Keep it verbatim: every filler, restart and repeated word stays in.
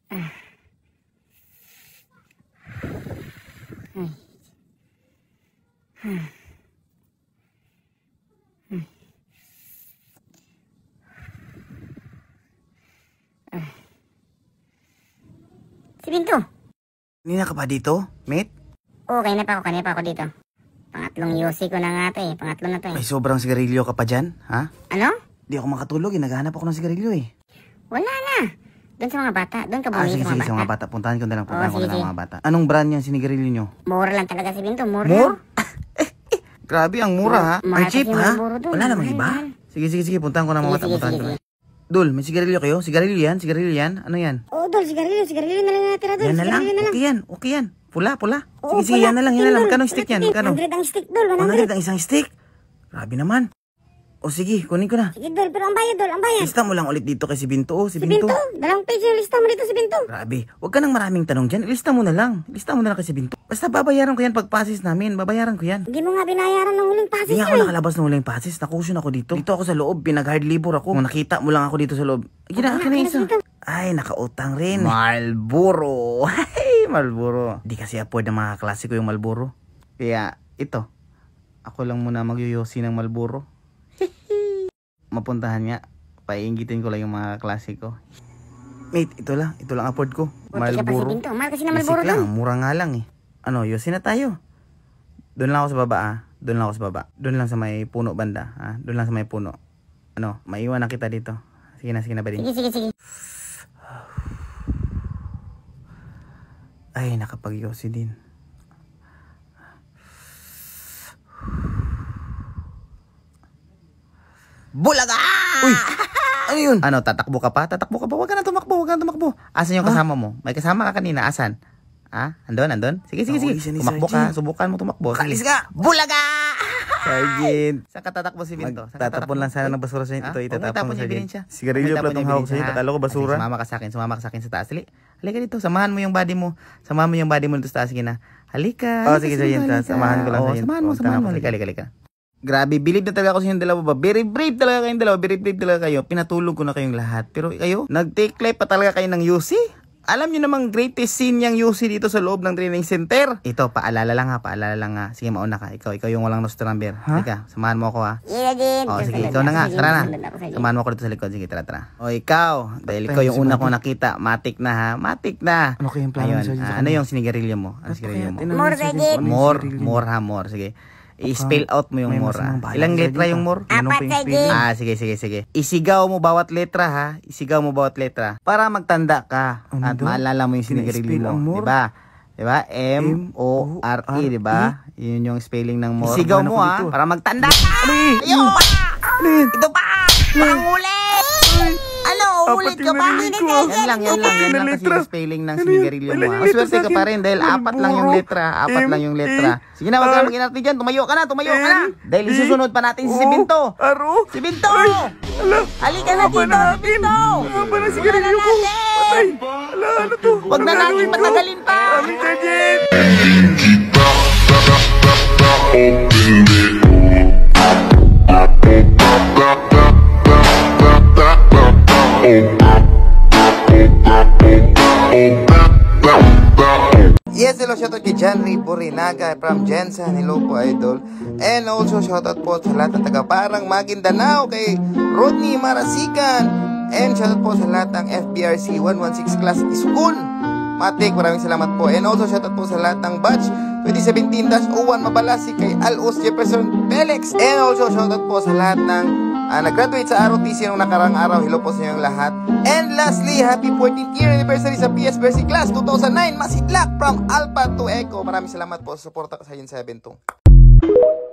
Si Binto. Kanina ka pa dito, mate? Oo, kanina pa ako, kanina pa ako dito. Pangatlong yosi ko na nga ito eh. Pangatlo na to eh. May sobrang sigarilyo ka pa dyan, ha? Ano? Di ako makatulog eh. Naghahanap ako ng sigarilyo eh. Wala na. Doon sa mga bata. Doon ka Ah, bumili sige, sa sige, mga sa bata. mga bata. Puntahan ko na lang, puntahan Oo, ko na sige, lang sige. mga bata. Anong brand yung sinigarilyo nyo? Mura lang talaga si Binto. Mura. More? Grabe, ang mura ha. Mahal Ang cheap kasi ha. Marlboro doon. Wala namang Mahal, iba. mahal. Sige, sige, sige. Puntahan ko na mga Sige, bata. sige, Puntahan sige, ko na. sige. Dul, may sigarilyo kayo? Sigarilyo yan? Sigarilyo yan? Ano yan? Oo, Dol. Sigarilyo. Sigarilyo na lang natira doon. Yan na lang. Sigarilyo na lang. Okay yan. Okay yan. Pula, pula. Oo, Sige, sige. pula. Yan na lang. Yan na lang. Magkano ang stick yan? one Magkano? hundred ang stick, Dol. one one hundred. hundred ang isang stick? Grabe naman. O sige, kunin ko na. Sige, Dol. Pero ang bayad, Dol. Ang bayad. Lista mo lang ulit dito kay si Binto. Oh, si, Si Binto. Binto. Dalawang page yung lista mo dito si Binto. Grabe. Huwag ka nang maraming tanong dyan. Ilista mo na lang. Ilista mo na lang kay si Binto. Basta babayaran ko yan pag pasis namin. Babayaran ko yan. Hindi mo nga binayaran ng huling pasis Hindi nga ako ko eh. nakalabas ng huling pasis. Nakusyon ako dito. Dito ako sa loob. Pinag-hard labor ako. Kung nakita mo lang ako dito sa loob. Gina, akin na isa. Ay, nakautang rin. Marlboro. Ay, Marlboro. Di kasi afford ng mga klasiko yung Marlboro. Kaya, ito. Ako lang muna magyoyosi ng Marlboro. Mapuntahan nga. Paiingitin ko lang yung mga klasiko. Mate, ito lang. Ito lang afford ko. Buti ka pa si Marlboro. Binto. Mahal kasi na Marlboro Basic lang. doon. Mura nga lang eh. Ano, yosi na tayo. Doon lang ako sa baba ah. Doon lang ako sa baba. Doon lang sa may puno banda. Ah. Doon lang sa may puno. Ano, maiwan na kita dito. Sige na, sige na ba din? Sige, sige, sige. Ay, nakapag-yosi din. Bulaga! Uy! Ano yun? Ano, tatakbo ka pa? Tatakbo ka pa? Huwag ka na tumakbo, huwag ka na tumakbo. Asan yung kasama mo? May kasama ka kanina, asan? Ha? Andun, andun? Sige, sige, sige. Tumakbo ka, subukan mo tumakbo. Kalis ka! Bulaga! Sergeant. Saan ka tatakbo si Binto? Tatapon lang sana ng basura sa inyo. Ito, itatapon mo sa Sergeant. Sigarilyo pala itong hawak sa inyo. Akala ko basura. Sumama ka sa akin, sumama ka sa akin sa taas. Halika dito, samahan mo yung body mo. Samahan mo yung body mo dito sa taas. Sige na. Halika. Oh, sige, Sergeant. Samahan ko lang sa inyo. Samahan mo, samahan mo. Halika, halika, halika. Grabe, believe na talaga ako sa inyong dalawa ba? Very brave talaga kayong dalawa, very brave talaga kayo. Pinatulog ko na kayong lahat. Pero kayo, nag-take life pa talaga kayo ng U C? Alam nyo namang greatest scene yung U C dito sa loob ng training center. Ito, paalala lang ha, paalala lang ha. Sige, mauna ka. Ikaw, ikaw yung walang nose to number. Halika, samahan mo ako ha. Yeah, din. O, sige, ikaw na nga. Tara na. Samahan mo ako dito sa likod. Sige, tara, tara. O, ikaw. Dahil ikaw yung una kong nakita. Matik na ha. Matik na. Ano kayong plano Ayun, ah, ano yung sinigarilyo mo? Ano sinigarilyo mo? More, Sergeant. More, more ha, more. Sige. I-spell out mo yung May more ha. masamang Ilang bahala letra dito. yung more? Ano Apat, pa yung Sergeant. spelling? Ah, sige, sige, sige. Isigaw mo bawat letra ha. Isigaw mo bawat letra. Para magtanda ka. Ano At daw? maalala mo yung sinigarilyo Ina-spell mo. ang more? Diba? Diba? M O R E, diba? Yun yung spelling ng more. Isigaw Ano mo ko ha. dito? Para magtanda ka. Ayo pa! Ito pa! Pangulit! Ano? Ulit ka pa? narinig ko. Yan lang, yan lang. Yan lang kasi yung spelling ng sinigarilyo mo ha. Maswerte ka pa rin dahil apat lang yung letra. Apat lang yung letra. Sige na, wag ka na mag-inarte dyan. Tumayo ka na, tumayo ka na. Dahil isusunod pa natin si Binto. Aro? Si Binto! Ala, Halika na dito, si Binto! Aba na sigarilyo ko. Patay. Ala, ano to? Wag na natin patagalin pa! Aming Sergeant! Yes, hello, shoutout kay John Ray Borinaga from Jensen, hello po idol. And also shoutout po sa lahat ng taga Parang Maguindanao, kay Rodney Marasikan. And shoutout po sa lahat ng F B R C one sixteen Class School Matik, maraming salamat po. And also shoutout po sa lahat ng batch twenty seventeen dash oh one Mabalasi, kay Alos Jefferson Felix. And also shoutout po sa lahat ng Uh, nag-graduate sa R O T C nung nakarang araw. Hello po sa inyong lahat. And lastly, happy fourteenth year anniversary sa P S Bercy Class two thousand nine Masidlak from Alpha to Echo. Maraming salamat po sa suporta sa Yin seven two.